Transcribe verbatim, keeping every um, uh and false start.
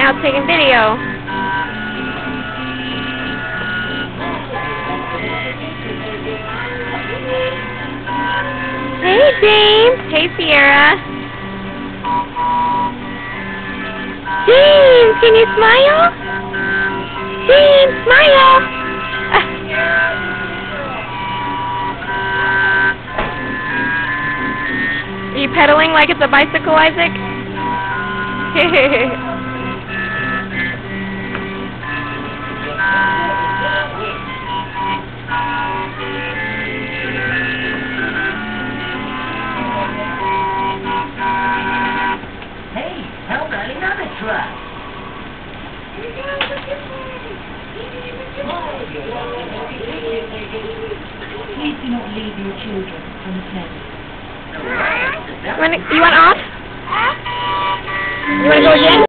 Now it's taking video. Hey, James. Hey, Sierra. James, can you smile? James, smile. Are you pedaling like it's a bicycle, Isaac? Hey, how about another try? Please do not leave your children unattended. You want, you want off? You want to go again?